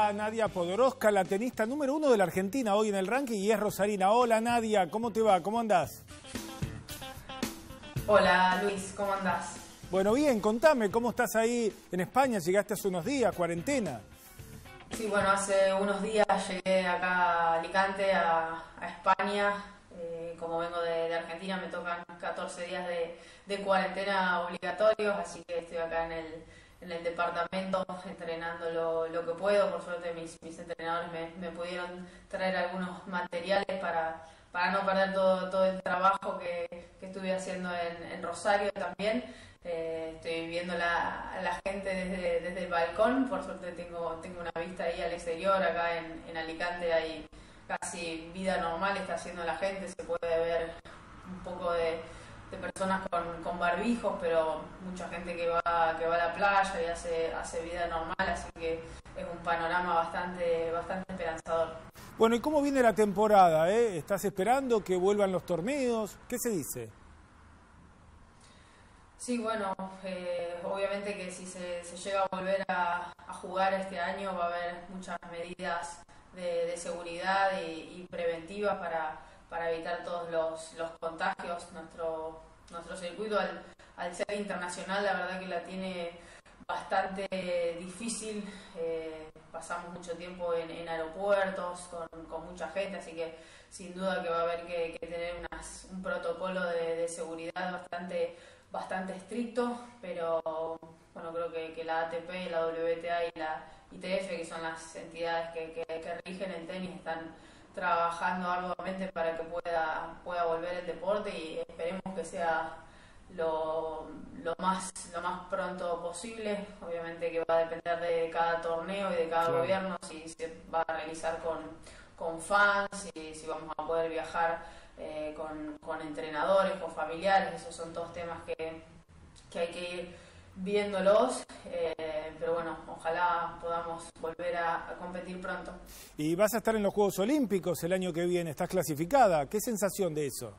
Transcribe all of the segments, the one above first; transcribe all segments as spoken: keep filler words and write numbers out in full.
está Nadia Podoroska, la tenista número uno de la Argentina hoy en el ranking, y es rosarina. Hola Nadia, ¿cómo te va? ¿Cómo andás? Hola Luis, ¿cómo andás? Bueno, bien, contame, ¿cómo estás ahí en España? Llegaste hace unos días, cuarentena. Sí, bueno, hace unos días llegué acá a Alicante, a, a España. Eh, como vengo de, de Argentina, me tocan catorce días de, de cuarentena obligatorios, así que estoy acá en el, en el departamento entrenando lo, lo que puedo. Por suerte mis, mis entrenadores me, me pudieron traer algunos materiales para, para no perder todo, todo el trabajo que, que estuve haciendo en, en Rosario también. Eh, estoy viendo la, a la gente desde, desde el balcón. Por suerte tengo, tengo una vista ahí al exterior. Acá en, en Alicante hay casi vida normal, está haciendo la gente. Se puede ver un poco de, de personas con, con barbijos, pero mucha gente que va, que va a la playa y hace, hace vida normal, así que es un panorama bastante, bastante esperanzador. Bueno, ¿y cómo viene la temporada? Eh? ¿Estás esperando que vuelvan los torneos? ¿Qué se dice? Sí, bueno, eh, obviamente que si se, se llega a volver a, a jugar este año va a haber muchas medidas de, de seguridad y, y preventivas para, para evitar todos los, los contagios. Nuestro, nuestro circuito, al, al ser internacional, la verdad que la tiene bastante difícil. Eh, pasamos mucho tiempo en, en aeropuertos con, con mucha gente, así que sin duda que va a haber que, que tener unas, un protocolo de, de seguridad bastante bastante estricto, pero bueno, creo que, que la A T P, la W T A y la I T F, que son las entidades que, que, que rigen el tenis, están trabajando arduamente para que pueda, pueda volver el deporte, y esperemos que sea lo, lo, más, lo más pronto posible. Obviamente que va a depender de cada torneo y de cada Claro. gobierno, si se va a realizar con, con fans, y si vamos a poder viajar Eh, con, con entrenadores, con familiares. Esos son todos temas que, que hay que ir viéndolos, eh, pero bueno, ojalá podamos volver a, a competir pronto. Y vas a estar en los Juegos Olímpicos el año que viene, ¿estás clasificada? ¿Qué sensación de eso?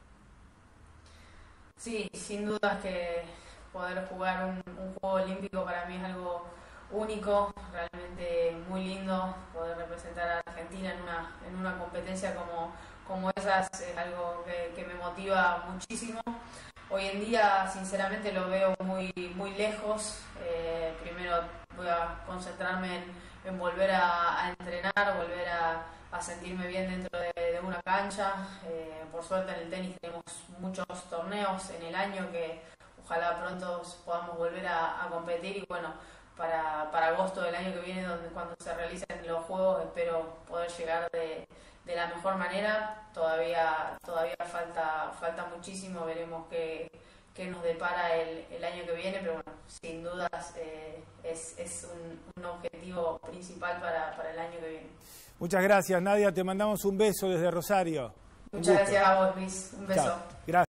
Sí, sin duda que poder jugar un, un Juego Olímpico para mí es algo único, realmente muy lindo. Poder representar a Argentina en una, en una competencia como, como esas es algo que, que me motiva muchísimo. Hoy en día sinceramente lo veo muy, muy lejos. Eh, primero voy a concentrarme en, en volver a, a entrenar, volver a, a sentirme bien dentro de, de una cancha. Eh, por suerte en el tenis tenemos muchos torneos en el año que ojalá pronto podamos volver a, a competir, y bueno, Para, para agosto del año que viene, donde cuando se realicen los juegos, espero poder llegar de, de la mejor manera. Todavía todavía falta falta muchísimo, veremos qué, qué nos depara el, el año que viene, pero bueno, sin dudas eh, es, es un, un objetivo principal para, para el año que viene. Muchas gracias, Nadia, te mandamos un beso desde Rosario. Muchas gracias a vos, Luis. Un beso. Chao. Gracias.